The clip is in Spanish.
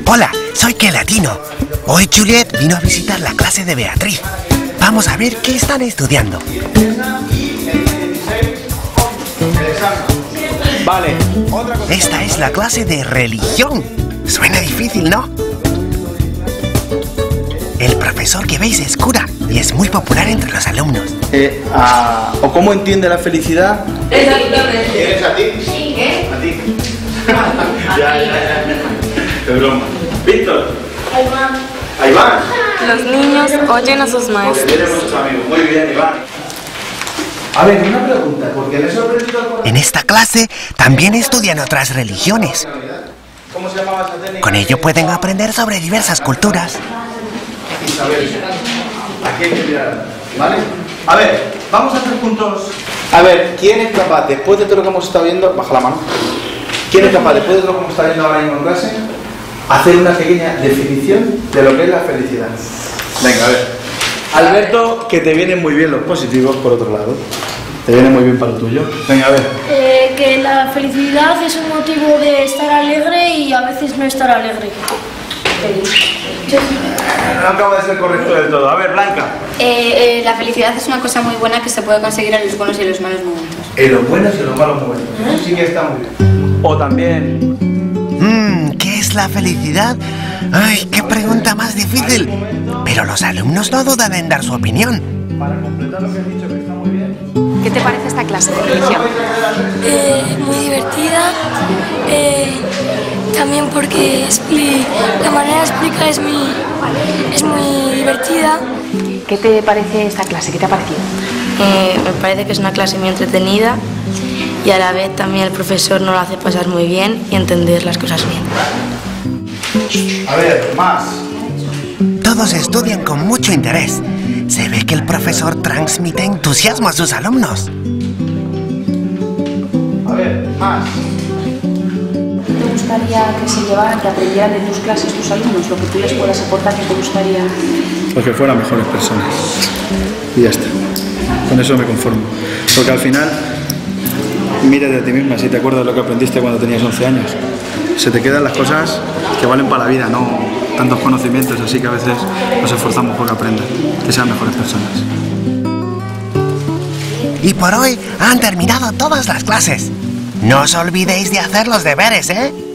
Hola, soy Kelatino. Hoy Juliet vino a visitar la clase de Beatriz. Vamos a ver qué están estudiando. Vale. Esta es la clase de religión. Suena difícil, ¿no? El profesor que veis es cura y es muy popular entre los alumnos. ¿O cómo entiende la felicidad? Exactamente. ¿Quieres a ti? Sí, ¿qué? A ti. Ya. De broma. Víctor. Ahí van. Los niños oyen a sus Porque maestros. tienen muchos amigos. Muy bien, Iván. A ver, una pregunta, porque le he sorprendido. En esta clase también estudian otras religiones. ¿Cómo se llamaba esa técnica? Con ello pueden aprender sobre diversas culturas. Isabel. Aquí hay que mirar, ¿vale? A ver, vamos a hacer juntos. A ver, ¿quién es capaz, después de todo lo que hemos estado viendo, baja la mano, ¿quién es capaz, después de todo lo que hemos estado viendo ahora mismo en clase, hacer una pequeña definición de lo que es la felicidad? Venga, a ver. Alberto, que te vienen muy bien los positivos, por otro lado. Te viene muy bien para lo tuyo. Venga, a ver. Que la felicidad es un motivo de estar alegre y a veces no estar alegre. No acaba de ser correcto del todo. A ver, Blanca. La felicidad es una cosa muy buena que se puede conseguir en los buenos y en los malos momentos. En los buenos y en los malos momentos. Eso sí que está muy bien. O también... ¿Qué es la felicidad? ¡Ay, qué pregunta más difícil! Pero los alumnos no dudan en dar su opinión. Para completar lo que has dicho, que está muy bien. ¿Qué te parece esta clase de religión? Muy divertida, también porque la manera de explicar es muy divertida. ¿Qué te parece esta clase? ¿Qué te ha parecido? Me parece que es una clase muy entretenida y a la vez también el profesor nos lo hace pasar muy bien y entender las cosas bien. A ver, más. Todos estudian con mucho interés. Se ve que el profesor transmite entusiasmo a sus alumnos. A ver, más. ¿Te gustaría que se llevaran, que aprendieran de tus clases tus alumnos, lo que tú les puedas aportar, que te gustaría? Pues que fueran mejores personas. Y ya está. Con eso me conformo. Porque al final, mírate a ti misma, si te acuerdas de lo que aprendiste cuando tenías 11 años. Se te quedan las cosas que valen para la vida, no tantos conocimientos, así que a veces nos esforzamos por que aprendan, que sean mejores personas. Y por hoy han terminado todas las clases. No os olvidéis de hacer los deberes, ¿eh?